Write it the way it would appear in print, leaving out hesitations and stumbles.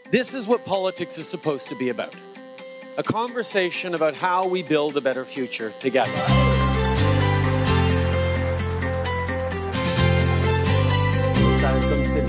This is what politics is supposed to be about. A conversation about how we build a better future together. Ça, comme